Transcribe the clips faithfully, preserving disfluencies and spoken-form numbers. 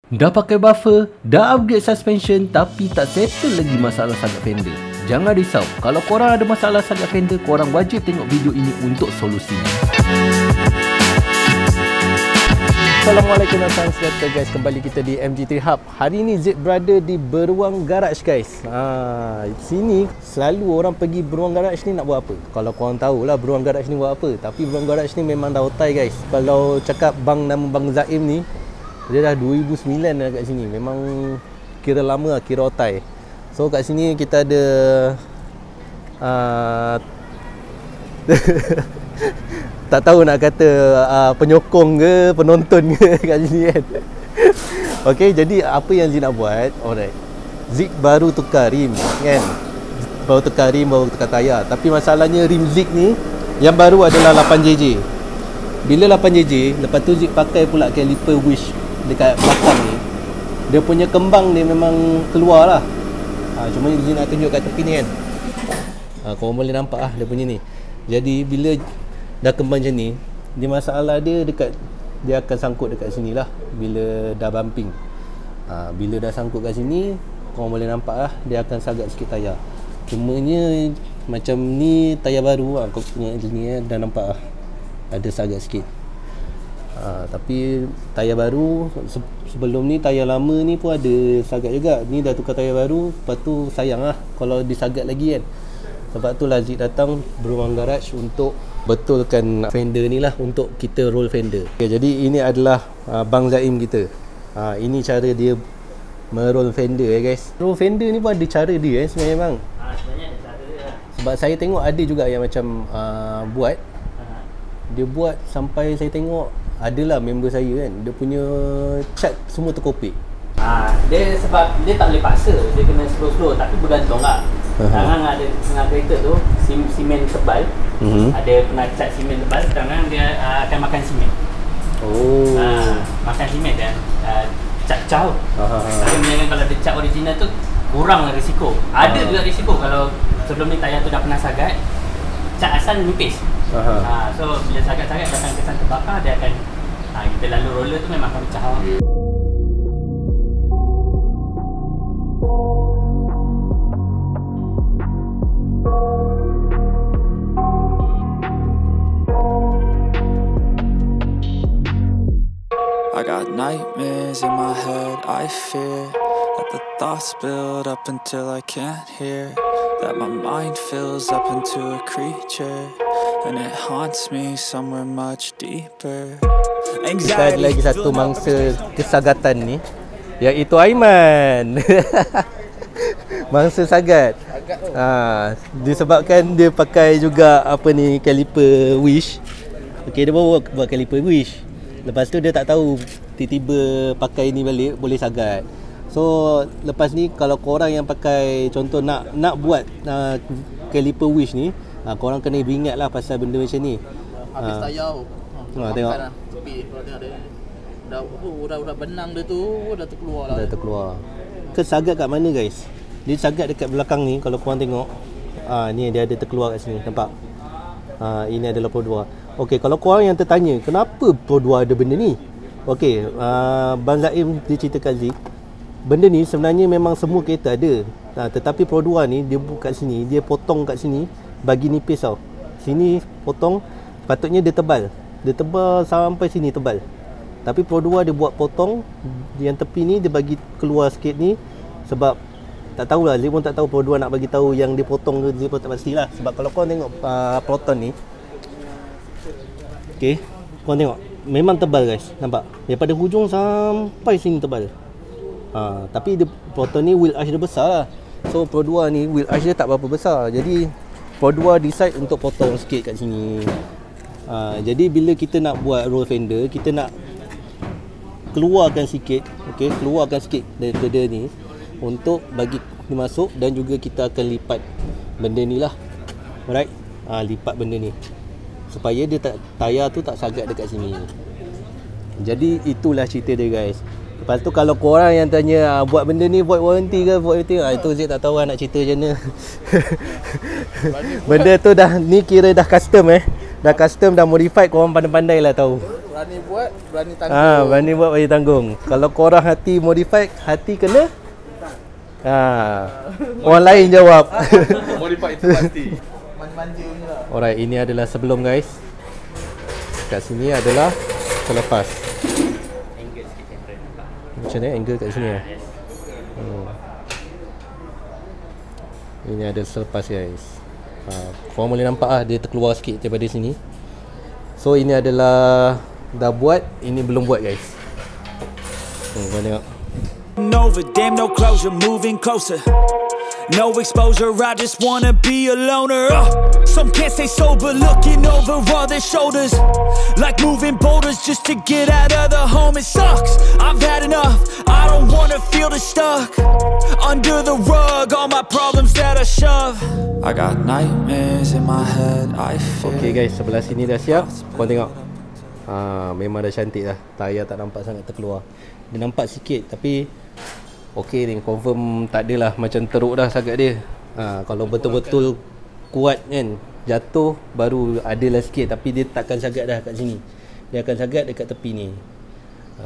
Dah pakai buffer, dah upgrade suspension tapi tak settle lagi masalah sagak fender? Jangan risau, kalau korang ada masalah sagak fender, korang wajib tengok video ini untuk solusinya. Assalamualaikum dan salam sejahtera guys, kembali kita di M G three Hub. Hari ni Zid berada di Beruang Garage guys. Ha, sini selalu orang pergi Beruang Garage ni nak buat apa? Kalau korang tahulah Beruang Garage ni buat apa. Tapi Beruang Garage ni memang dah otai guys. Kalau cakap bang nama Bang Zaim ni, dia dah dua ribu sembilan dah kat sini. Memang kira lama lah, kira otai. So kat sini kita ada uh, tak tahu nak kata uh, penyokong ke, penonton ke kat sini kan. Okay, jadi apa yang Zid nak buat? Alright, Zid baru tukar rim kan. Baru tukar rim, baru tukar tayar. Tapi masalahnya rim Zid ni yang baru adalah lapan J J. Bila lapan J J, lepas tu Zid pakai pula caliper wish dekat belakang ni, dia punya kembang dia memang keluar lah. ha, Cuma Zid nak tunjuk kat tepi ni kan. ha, Korang boleh nampak lah dia punya ni. Jadi bila dah kembang macam ni, dia masalah dia dekat, dia akan sangkut dekat sini lah bila dah bumping. ha, Bila dah sangkut kat sini, korang boleh nampak lah dia akan sagak sikit tayar. Cumanya macam ni tayar baru lah, kau punya ni dah nampak lah ada sagak sikit. ha, Tapi tayar baru, sebelum ni tayar lama ni pun ada sagak juga. Ni dah tukar tayar baru, lepas tu sayang lah kalau disagat lagi kan. Sebab tu lah Zid datang Beruang Garage untuk betulkan fender ni lah, untuk kita roll fender. Okay, jadi ini adalah uh, Bang Zaim kita. uh, Ini cara dia meroll fender eh guys. Roll fender ni pun ada cara dia eh sebenarnya bang. ha, Sebenarnya ada cara dia lah. Sebab saya tengok ada juga yang macam uh, buat ha. Dia buat sampai saya tengok adalah member saya kan, dia punya cat semua terkopik. ha, Dia sebab dia tak boleh paksa, dia kena slow-slow. Tapi bergantung lah. Kadang-kadang ada tengah kereta tu sim, simen tebal. uh-huh. Ada pernah cat simen tebal, kadang-kadang dia uh, akan makan simen. Oh. uh, Makan simen dan uh, cat jauh. Tapi uh-huh. kalau dia cat original tu kurang risiko. Ada uh-huh. juga risiko kalau sebelum ni tayar tu dah pernah sagat, cat asal nipis. uh-huh. uh, So bila sagat-sagat datang kesan terbakar, dia akan uh, kita lalu roller tu memang akan pecah. I got nightmares in my head, I fear that the thoughts build up until I can't hear, that my mind fills up into a creature and it haunts me somewhere much deeper. Kita ada lagi satu mangsa kesagatan ni, iaitu Aiman. Mangsa sagat. ha, Disebabkan dia pakai juga apa ni, caliper wish. Okay, dia baru buat caliper wish. Lepas tu dia tak tahu, tiba-tiba pakai ni balik boleh sagat. So lepas ni kalau korang yang pakai, contoh nak nak buat uh, caliper wish ni, uh, korang kena beringat lah pasal benda macam ni. Habis uh, tayar tu. Ha, tengok. Lah. Tepi, kalau tengok dia dah urat-urat benang dia tu dah terkeluar lah. Dah terkeluar. Ke sagat kat mana guys? Dia sagat dekat belakang ni, kalau korang tengok. Ah, ni dia ada terkeluar kat sini, nampak? Ah, ini adalah Pro dua. Okey, kalau korang yang tertanya, kenapa Pro dua ada benda ni? Okey, uh, Bang Zaim dia ceritakan Zid, benda ni sebenarnya memang semua kereta ada. Nah, tetapi Pro dua ni dia buka kat sini, dia potong kat sini bagi nipis tau. Sini potong, patutnya dia tebal. Dia tebal sampai sini tebal. Tapi Pro dua dia buat potong yang tepi ni, dia bagi keluar sikit ni. Sebab tak tahulah, Zid pun tak tahu Pro dua nak bagi tahu yang dia potong ke, Zid pun tak pastilah. Sebab kalau kau tengok uh, Proton ni, okey, kau tengok memang tebal guys, nampak? Daripada hujung sampai sini tebal. ha, Tapi dia, Proton ni wheel arch dia besar lah. So Pro dua ni wheel arch dia tak berapa besar. Jadi Pro dua decide untuk potong sikit kat sini. ha, Jadi bila kita nak buat roll fender, kita nak keluarkan sikit, okey, keluarkan sikit daripada ni untuk bagi dia masuk. Dan juga kita akan lipat benda ni lah. Alright, ha, lipat benda ni supaya dia tak, tayar tu tak sagat dekat sini. Jadi itulah cerita dia guys. Lepas tu kalau korang yang tanya, buat benda ni void warranty ke, void warranty, ah, itu Zid tak tahu lah nak cerita macam mana. Benda tu dah, ni kira dah custom eh. Dah custom, dah modified, korang pandai-pandai lah tahu. Berani buat, berani tanggung. Ah, berani buat, berani tanggung. Kalau korang hati modified, hati kena. Ah. Orang lain jawab. Modified itu pasti. Manja-manja punya lah. Alright, ini adalah sebelum guys. Kat sini adalah selepas. Angle sikit kamera nampak. Macam ni angle kat sini eh. Yes. Hmm. Ini ada selepas guys. Ha, korang boleh nampak ah dia terkeluar sikit daripada sini. So ini adalah dah buat, ini belum buat guys. Hmm, korang tengok. Over, damn no closure, moving closer. No exposure, I just wanna be a loner. uh, Some can't stay sober, looking over all their shoulders. Like moving boulders just to get out of the home. It sucks, I've had enough, I don't wanna feel the stuck under the rug, all my problems that I shove. I got nightmares in my head, I feel. Okay guys, sebelah sini dah siap. Korang tengok. Ha, memang dah cantik dah. Tayar tak nampak sangat terkeluar. Dia nampak sikit tapi okey ni, confirm tak adalah macam teruk dah sangat dia. Ha, kalau betul-betul kuat kan, jatuh baru adalah sikit, tapi dia takkan sangat dah kat sini. Dia akan sangat dekat tepi ni. Ha.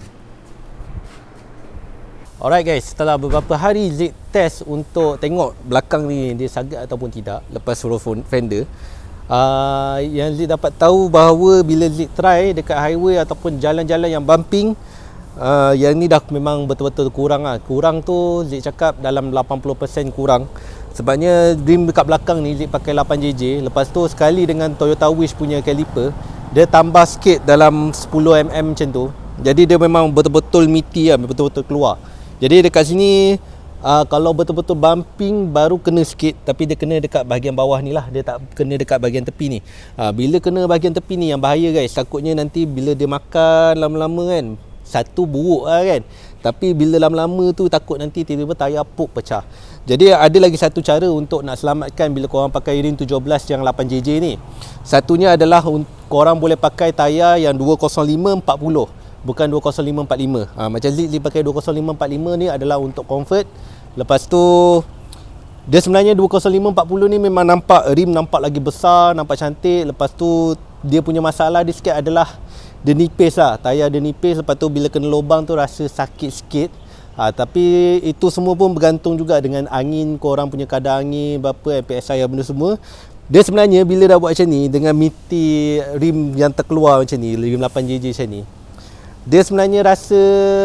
Alright guys, setelah beberapa hari Zik test untuk tengok belakang ni dia sangat ataupun tidak lepas suruh fender. Uh, yang Zik dapat tahu bahawa bila Zik try dekat highway ataupun jalan-jalan yang bumping, Uh, yang ni dah memang betul-betul kurang lah. Kurang tu Zik cakap dalam lapan puluh peratus kurang. Sebabnya rim dekat belakang ni Zik pakai lapan J J. Lepas tu sekali dengan Toyota Wish punya caliper, dia tambah sikit dalam sepuluh milimeter macam tu. Jadi dia memang betul-betul meaty lah, betul-betul keluar. Jadi dekat sini uh, kalau betul-betul bumping baru kena sikit, tapi dia kena dekat bahagian bawah ni lah. Dia tak kena dekat bahagian tepi ni. uh, Bila kena bahagian tepi ni yang bahaya guys. Takutnya nanti bila dia makan lama-lama kan, satu buruk lah kan, tapi bila lama-lama tu takut nanti tiba-tiba tayar puk pecah. Jadi ada lagi satu cara untuk nak selamatkan bila korang pakai rim tujuh belas yang lapan J J ni. Satunya adalah korang boleh pakai tayar yang dua kosong lima empat puluh, bukan dua kosong lima empat lima. ha, Macam Zik pakai dua kosong lima empat lima ni adalah untuk comfort. Lepas tu dia sebenarnya dua kosong lima empat puluh ni memang nampak rim nampak lagi besar, nampak cantik. Lepas tu dia punya masalah dia sikit adalah dia nipis lah, tayar dia nipis. Lepas tu bila kena lubang tu rasa sakit sikit. ha, Tapi itu semua pun bergantung juga dengan angin, korang punya kadar angin berapa, M P S I benda semua. Dia sebenarnya bila dah buat macam ni, dengan miti rim yang terkeluar macam ni, rim lapan J J macam ni, dia sebenarnya rasa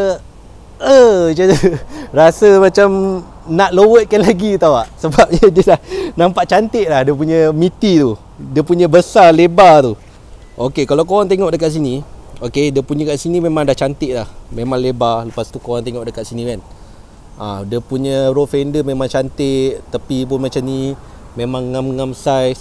uh, macam tu. Rasa macam nak loweredkan lagi tau tak. Sebabnya dia dah nampak cantik lah dia punya miti tu, dia punya besar lebar tu. Okey, kalau korang tengok dekat sini, okey, dia punya kat sini memang dah cantik dah, memang lebar. Lepas tu korang tengok dekat sini kan, ha, dia punya roll fender memang cantik, tepi pun macam ni, memang ngam-ngam size.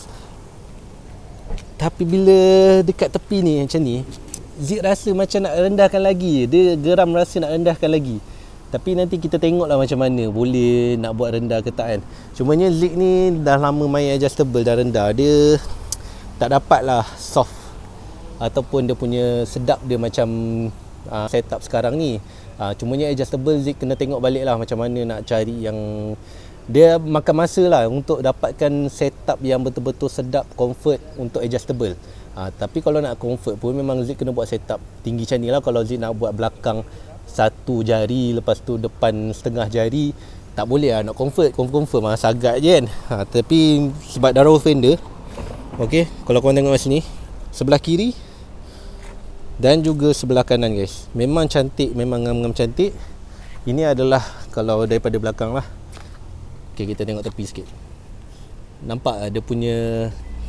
Tapi bila dekat tepi ni macam ni, Zik rasa macam nak rendahkan lagi. Dia geram rasa nak rendahkan lagi. Tapi nanti kita tengoklah macam mana, boleh nak buat rendah ke tak kan. Cumanya Zik ni dah lama main adjustable dah rendah, dia tak dapat lah soft ataupun dia punya sedap dia macam uh, setup sekarang ni. uh, Cumanya adjustable Zik kena tengok balik lah macam mana nak cari yang dia makan masa lah untuk dapatkan setup yang betul-betul sedap, comfort untuk adjustable. uh, Tapi kalau nak comfort pun memang Zik kena buat setup tinggi macam ni lah. Kalau Zik nak buat belakang satu jari, lepas tu depan setengah jari, tak boleh lah nak comfort. Confirm lah sagak je kan. ha, Tapi sebab dah roll fender, ok, kalau korang tengok kat sini, sebelah kiri dan juga sebelah kanan guys, memang cantik, memang ngam-ngam cantik. Ini adalah kalau daripada belakang lah. Ok, kita tengok tepi sikit. Nampak lah dia punya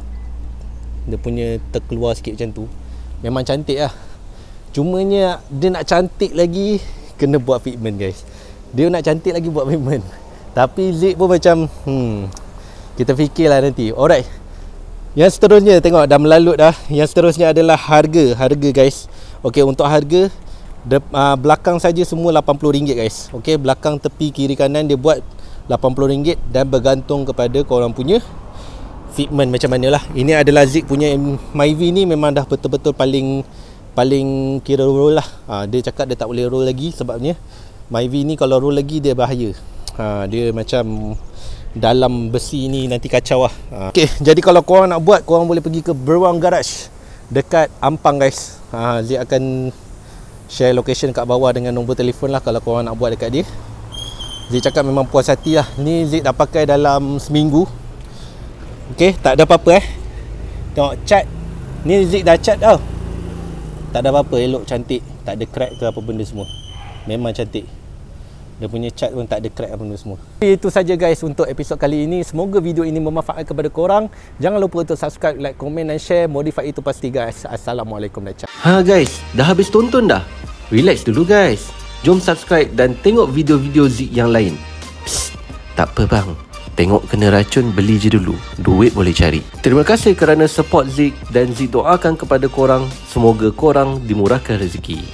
dia punya terkeluar sikit macam tu. Memang cantik lah. Cumanya dia nak cantik lagi kena buat fitment guys. Dia nak cantik lagi buat fitment. Tapi Zik pun macam hmm, kita fikirlah nanti. Alright, yang seterusnya tengok dah melalut dah. Yang seterusnya adalah harga. Harga guys. Okey, untuk harga de, uh, belakang saja semua lapan puluh ringgit guys. Okey, belakang tepi kiri kanan dia buat lapan puluh ringgit dan bergantung kepada korang punya fitment macam manalah. Ini adalah Zik punya Myvi ni memang dah betul-betul paling paling kira roll lah. Ha, dia cakap dia tak boleh roll lagi sebabnya Myvi ni kalau roll lagi dia bahaya. Ha, dia macam dalam besi ni nanti kacau lah. ha. Okay, jadi kalau korang nak buat, korang boleh pergi ke Beruang Garage dekat Ampang guys. ha, Zik akan share location kat bawah dengan nombor telefon lah kalau korang nak buat dekat dia. Zik cakap memang puas hati lah. Ni Zik dah pakai dalam seminggu. Okay, tak ada apa-apa eh. Tengok cat. Ni Zik dah cat tau. Tak ada apa-apa, elok, cantik. Tak ada crack ke apa benda semua. Memang cantik. Dia punya cat pun tak ada crack apa benda semua. Itu saja guys untuk episod kali ini. Semoga video ini bermanfaat kepada korang. Jangan lupa untuk subscribe, like, komen dan share. Modify itu pasti guys. Assalamualaikum dan ciao. Ha guys, dah habis tonton dah? Relax dulu guys. Jom subscribe dan tengok video-video Zik yang lain. Psst, tak apa bang. Tengok kena racun, beli je dulu. Duit boleh cari. Terima kasih kerana support Zik dan Zik doakan kepada korang. Semoga korang dimurahkan rezeki.